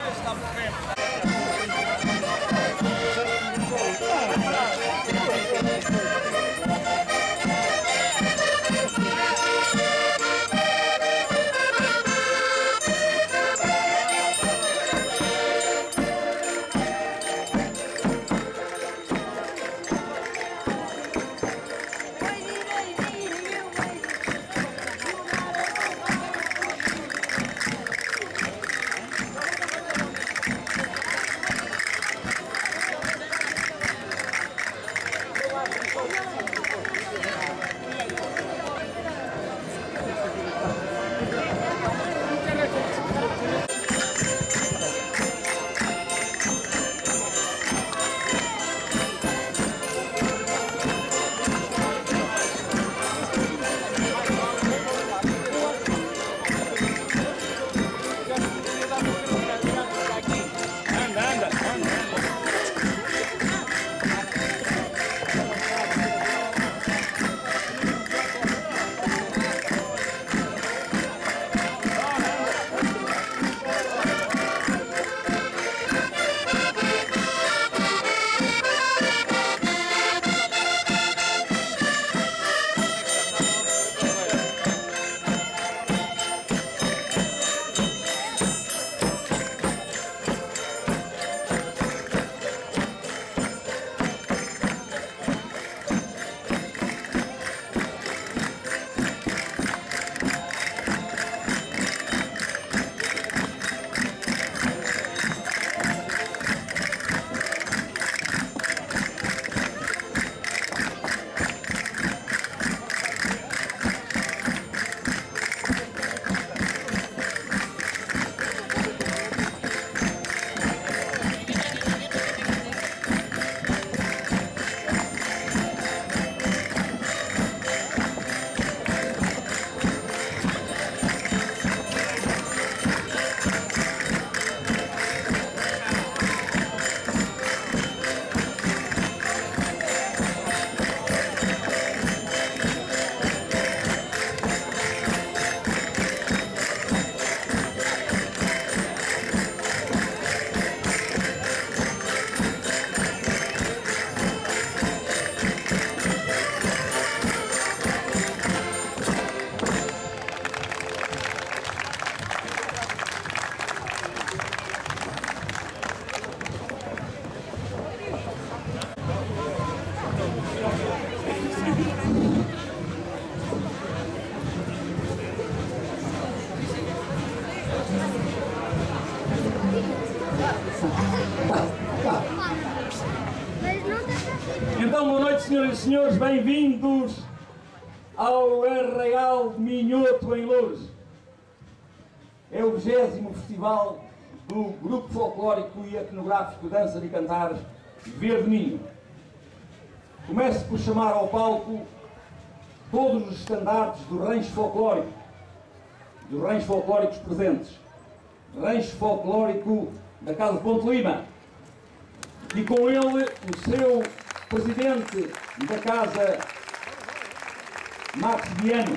Então, boa noite, senhoras e senhores, bem-vindos ao Arraial de Minhoto, em Loures. É o 20º Festival do Grupo Folclórico e Etnográfico Dança de Cantar Verde Minho. Começo por chamar ao palco todos os estandartes do rancho folclórico, dos ranchos folclóricos presentes. Rancho folclórico da Casa de Ponte Lima. E com ele o seu presidente da Casa, Max Viano.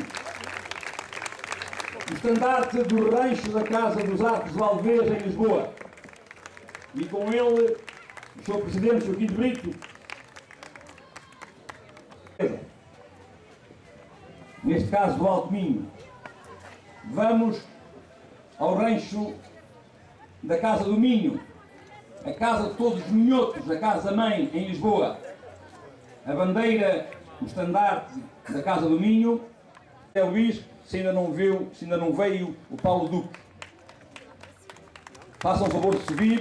O estandarte do rancho da Casa dos Arcos de Valdevez, em Lisboa. E com ele o seu presidente, Joaquim de Brito. Neste caso do Alto Minho. Vamos ao rancho da Casa do Minho, a casa de todos os minhotos, a casa-mãe em Lisboa. A bandeira, o estandarte da Casa do Minho é o Luís, se ainda não veio o Paulo Duque. Façam o favor de subir.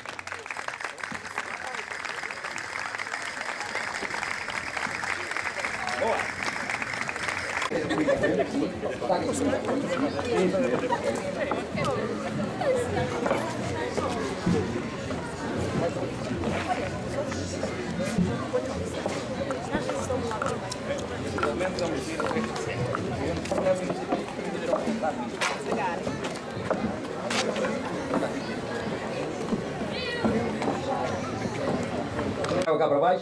Cá para baixo.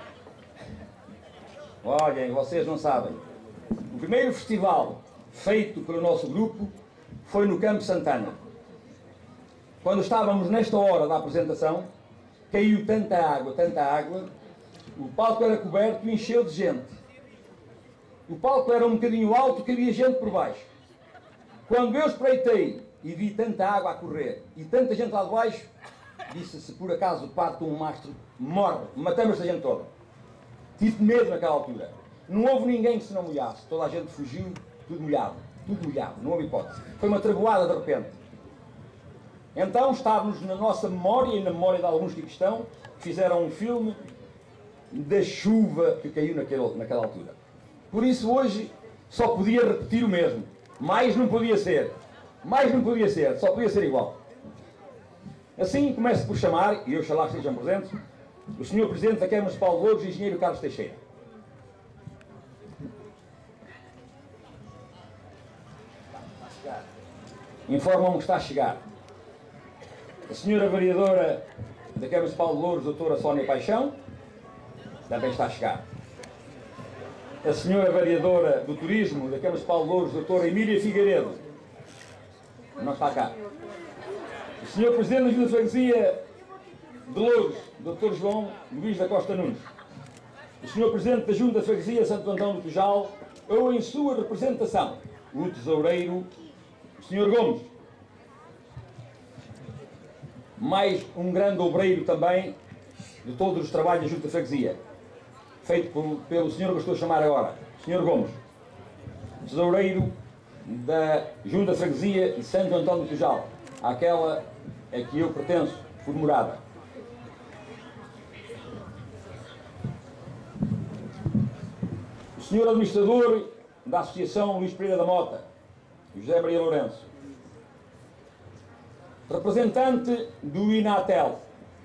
Olhem, vocês não sabem. O primeiro festival feito pelo nosso grupo foi no Campo Santana. quando estávamos nesta hora da apresentação, caiu tanta água, o palco era coberto e encheu de gente. O palco era um bocadinho alto, que havia gente por baixo. Quando eu espreitei e vi tanta água a correr e tanta gente lá de baixo, disse: se por acaso parte um mastro, morre, matamos esta gente toda. Tive medo naquela altura. Não houve ninguém que se não molhasse. Toda a gente fugiu, tudo molhado, não houve hipótese. Foi uma travoada de repente. Então estávamos na nossa memória e na memória de alguns que aqui estão, que fizeram um filme da chuva que caiu naquela altura. Por isso hoje só podia repetir o mesmo. Mais não podia ser. Só podia ser igual. Assim começo por chamar, e oxalá estejam presentes, o Sr. Presidente da Câmara Municipal de Louros, Engenheiro Carlos Teixeira. Informam-me que está a chegar. A Sra. Vereadora da Câmara Municipal de Louros, Doutora Sónia Paixão, também está a chegar. A Sra. Vereadora do Turismo da Câmara Municipal de Louros, Doutora Emília Figueiredo, não está cá. O Sr. Presidente da Junta de Freguesia de Louros, Dr. João Luís da Costa Nunes. O Sr. Presidente da Junta de Freguesia Santo Antão do Tujal, ou em sua representação, o Tesoureiro, o Sr. Gomes. Mais um grande obreiro também de todos os trabalhos da Junta de Freguesia, feito pelo senhor que eu estou a chamar agora, o Sr. Gomes. Tesoureiro da Junta de Freguesia de Santo Antão do Tujal, àquela a que eu pertenço por morada. O Sr. Administrador da Associação Luís Pereira da Mota, José Maria Lourenço. Representante do INATEL.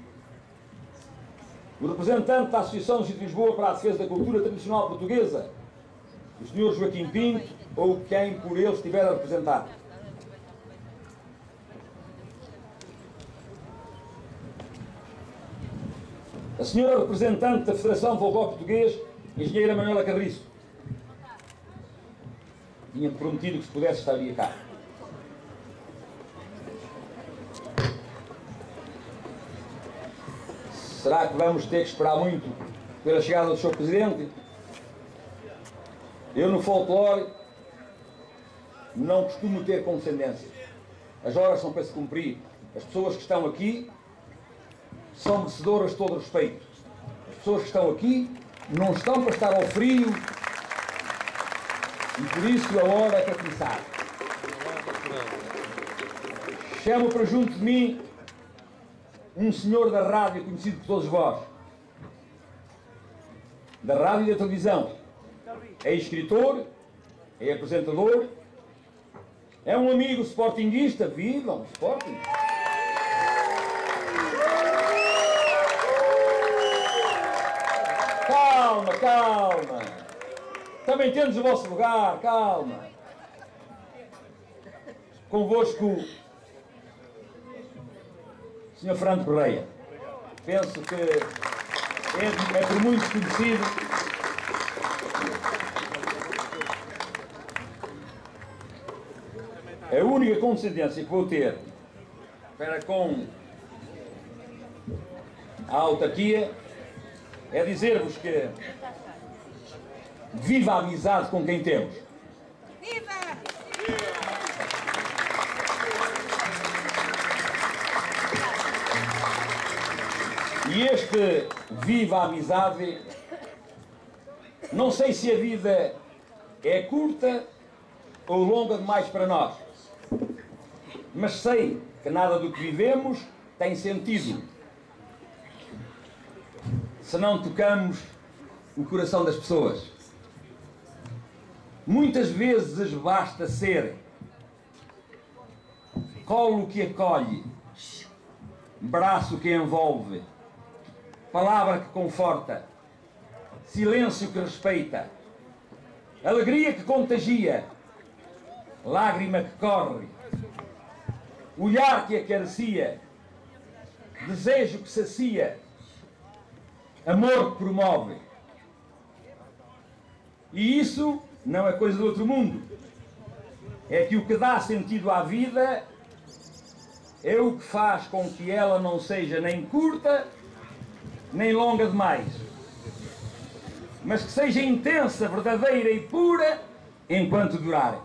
O representante da Associação do Distrito de Lisboa para a Defesa da Cultura Tradicional Portuguesa, o Sr. Joaquim Pinto, ou quem por ele estiver a representar. A senhora representante da Federação de Folclore Português, Engenheira Manuela Carriço. Tinha prometido que se pudesse estaria cá. Será que vamos ter que esperar muito pela chegada do Sr. Presidente? Eu no folclore não costumo ter condescendências. As horas são para se cumprir. As pessoas que estão aqui são merecedoras de todo o respeito. As pessoas que estão aqui não estão para estar ao frio e por isso a hora é para começar. Chamo para junto de mim um senhor da rádio conhecido por todos vós, da rádio e da televisão. É escritor, é apresentador, é um amigo sportinguista. Vivam Sporting! Calma. Também temos o vosso lugar, calma. Convosco, Sr. Fernando Correia. Penso que é por muitos conhecido. A única condescendência que vou ter para com a autarquia é dizer-vos que viva a amizade com quem temos. Viva! E este viva a amizade, não sei se a vida é curta ou longa demais para nós, mas sei que nada do que vivemos tem sentido se não tocamos o coração das pessoas. Muitas vezes basta ser colo que acolhe, braço que envolve, palavra que conforta, silêncio que respeita, alegria que contagia, lágrima que corre, olhar que acaricia, desejo que sacia, amor que promove. E isso não é coisa do outro mundo. É que o que dá sentido à vida é o que faz com que ela não seja nem curta, nem longa demais, mas que seja intensa, verdadeira e pura enquanto durar.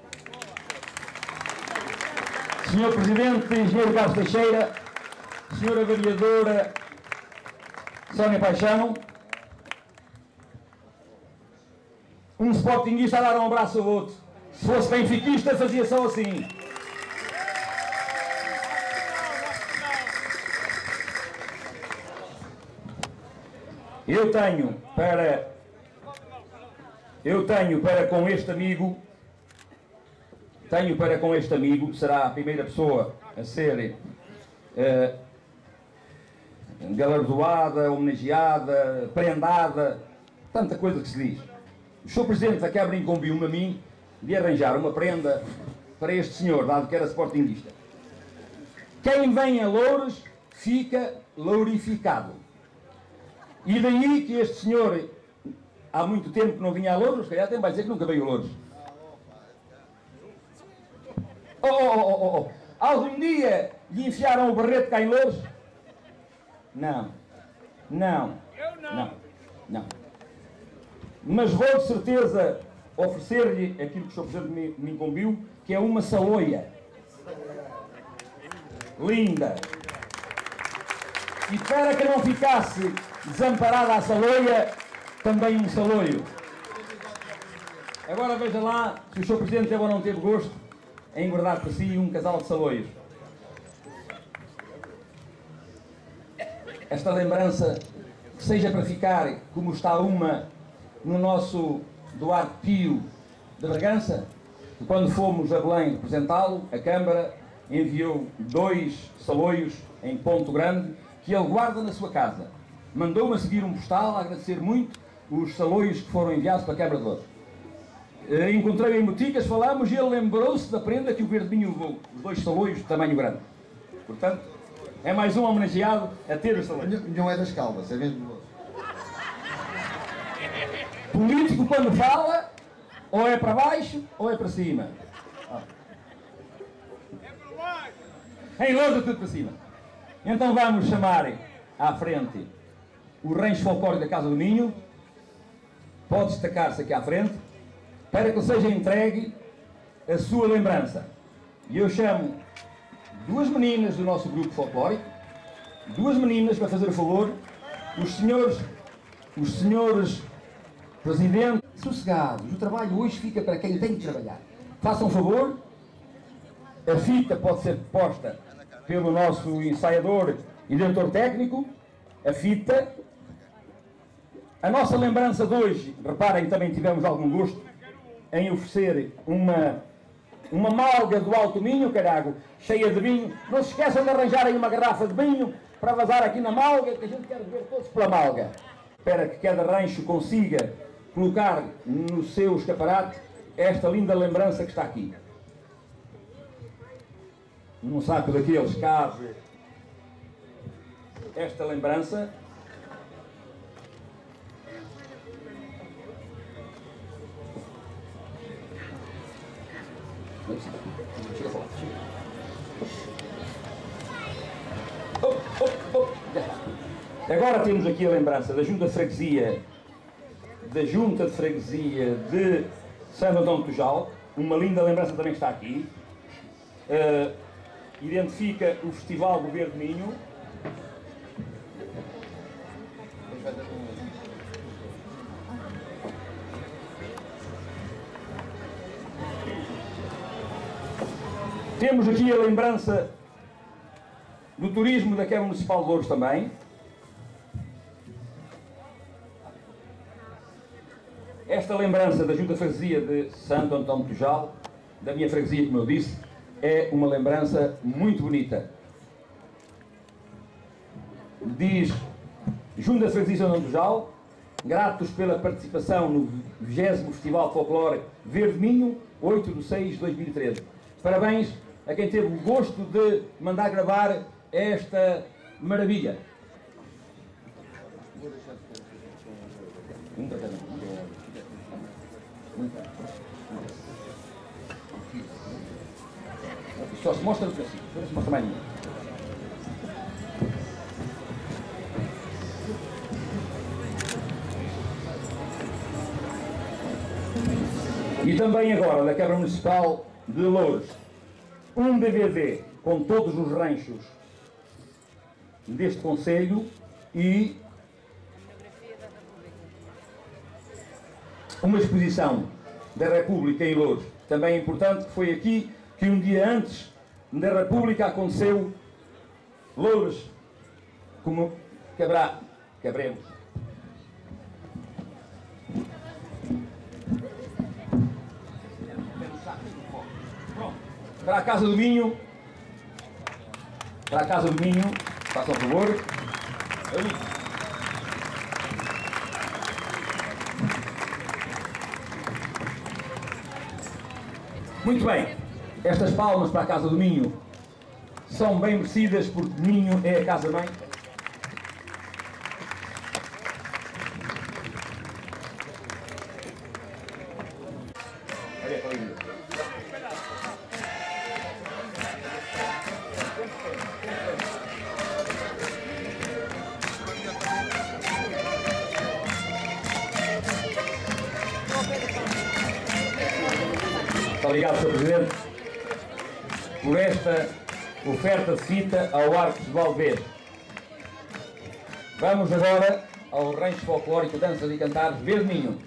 Senhor Presidente, Engenheiro Carlos Teixeira, Senhora Vereadora Sónia Paixão, um sportinguista a dar um abraço ao outro. Se fosse benfiquista, fazia só assim. Eu tenho para com este amigo, será a primeira pessoa a ser galardoada, homenageada, prendada, tanta coisa que se diz. O Sr. Presidente da Câmara incumbiu-me a mim de arranjar uma prenda para este senhor, dado que era sportinguista. Quem vem a Loures fica lourificado. E daí que este senhor, há muito tempo que não vinha a Loures, se calhar até vai dizer que nunca veio a Loures. Algum dia lhe enfiaram o barrete cá em Loures? Não. Mas vou de certeza oferecer-lhe aquilo que o Sr. Presidente me incumbiu, que é uma saloia. Linda. E para que não ficasse desamparada a saloia, também um saloio. Agora veja lá se o Sr. Presidente teve ou não teve gosto em guardar para si um casal de saloios. Esta lembrança, que seja para ficar como está uma no nosso Duarte Pio de Bragança, que quando fomos a Belém representá-lo, a Câmara enviou 2 saloios em Ponto Grande, que ele guarda na sua casa. Mandou-me a seguir um postal a agradecer muito os saloios que foram enviados para a Câmara de Loures. Encontrei-o em boticas, falamos e ele lembrou-se da prenda que o Verdinho levou, os 2 saloios de tamanho grande. Portanto, é mais um homenageado a ter os saloios. Não é das Caldas, é mesmo. Político, quando fala, ou é para baixo ou é para cima. Em Loures é tudo para cima. Então vamos chamar à frente o rancho folclórico da Casa do Minho. Pode destacar-se aqui à frente, para que seja entregue a sua lembrança. E eu chamo 2 meninas do nosso grupo folclórico, 2 meninas para fazer o favor, os senhores presidentes, sossegados, o trabalho hoje fica para quem tem que trabalhar. Façam um favor, a fita pode ser posta pelo nosso ensaiador e diretor técnico, a fita. A nossa lembrança de hoje, reparem que também tivemos algum gosto em oferecer uma malga do Alto Minho, carago, cheia de vinho. Não se esqueçam de arranjarem uma garrafa de vinho para vazar aqui na malga, que a gente quer beber todos pela malga. Para que cada rancho consiga colocar no seu escaparate esta linda lembrança que está aqui. Num saco daqueles cabe esta lembrança. Agora temos aqui a lembrança da Junta de Freguesia de Santo Antão de Tujal. Uma linda lembrança também está aqui. Identifica o Festival do Verde Minho. Temos aqui a lembrança do turismo da Câmara Municipal de Loures também. Esta lembrança da Junta de Freguesia de Santo Antão de Tujal, da minha freguesia, como eu disse, é uma lembrança muito bonita. Diz: Junta de Freguesia de Santo Antão de Tujal, gratos pela participação no 20º Festival Folclore Verde Minho, 8 de 6 de 2013. Parabéns a quem teve o gosto de mandar gravar esta maravilha. Só se mostra para si. Não se mostra mais ninguém. E também agora da Câmara Municipal de Loures, um DVD com todos os ranchos deste concelho e uma exposição da República em Loures. Também é importante que foi aqui que um dia antes da República aconteceu Loures, como cabremos. Para a Casa do Vinho. Para a Casa do Vinho. Façam um favor. Ali. Muito bem. Estas palmas para a Casa do Minho são bem merecidas porque Minho é a casa-mãe. Muito obrigado, Sr. Presidente, por esta oferta de cita ao Arcos de Valdevez. Vamos agora ao rancho folclórico Danças e Cantares Verde Minho.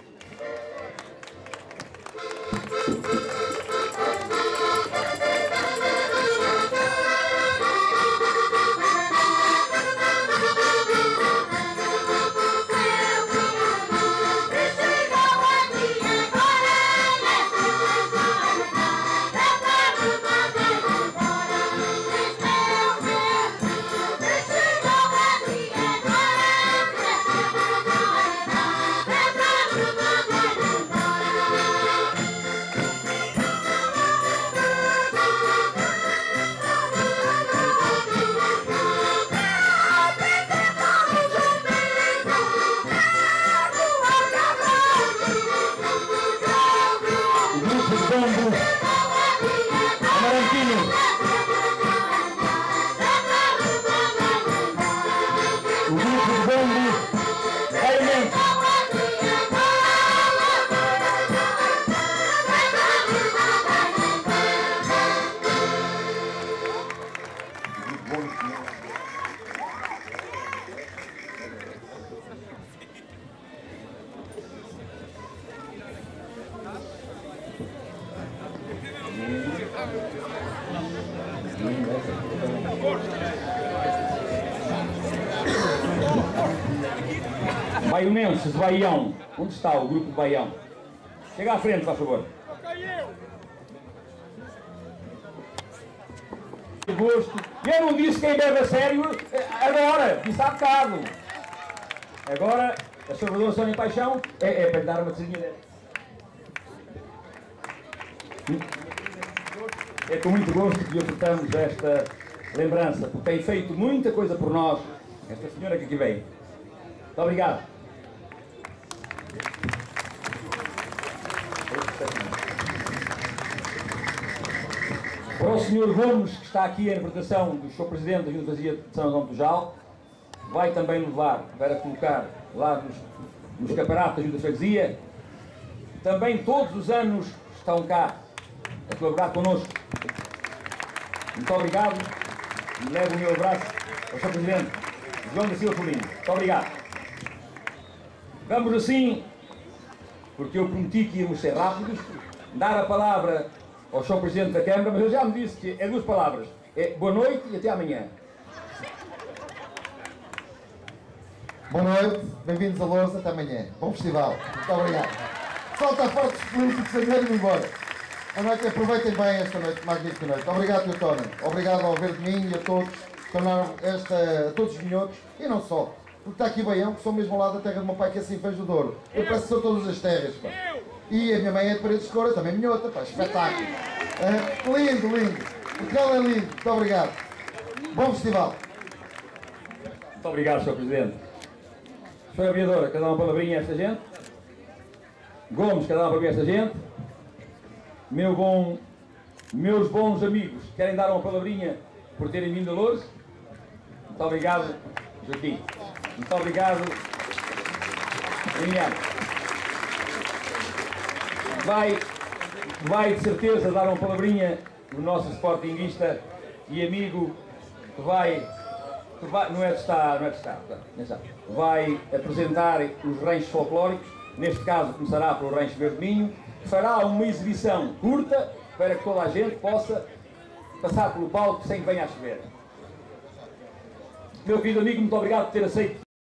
Baionenses de Baião. Onde está o grupo de Baião? Chega à frente, faz favor. Gosto. Eu não disse quem bebe a sério agora, disse há bocado. Agora, a Salvador Sónia Paixão é para lhe dar uma coisinha dessa. É com muito gosto que lhe ofertamos esta lembrança, porque tem feito muita coisa por nós, esta senhora que aqui veio. Muito obrigado. Para o Sr. Gomes, que está aqui em representação do Sr. Presidente da Junta de São João do Jal, vai também levar para colocar lá nos caparatos da Junta de Freguesia. Também todos os anos estão cá a colaborar connosco. Muito obrigado e levo o meu abraço ao Sr. Presidente João da Silva Folhinho. Muito obrigado. Vamos assim, porque eu prometi que íamos ser rápidos, dar a palavra ao Sr. Presidente da Câmara, mas ele já me disse que é duas palavras. É boa noite e até amanhã. Boa noite, bem-vindos a Loures, até amanhã. Bom festival. Muito obrigado. Solta forte os políticos a ir embora. A noite, aproveitem bem esta noite, magnífica noite. Obrigado, Sr. Tony. Obrigado ao Verde Minho e a todos que tornaram a todos os minhotos, e não só. Porque está aqui Baião, que sou mesmo ao lado da terra do meu pai, que é assim fez do Douro. Eu peço que são todas as terras, pá. E a minha mãe é de Paredes de Coura, também minhota, pá, espetáculo. Lindo, lindo. Portugal é lindo. Muito obrigado. Bom festival. Muito obrigado, Sr. Presidente. Sra. Vereadora, quer dar uma palavrinha a esta gente? Gomes, quer dar uma palavrinha a esta gente? Meu bom Meus bons amigos, querem dar uma palavrinha por terem vindo a Loures? Muito obrigado, Joaquim. Muito obrigado, Emiliano. Vai de certeza dar uma palavrinha no nosso sportinguista e amigo que vai apresentar os ranchos folclóricos. Neste caso começará pelo Rancho Verde Minho, fará uma exibição curta para que toda a gente possa passar pelo palco sem que venha a chover. Meu querido amigo, muito obrigado por ter aceito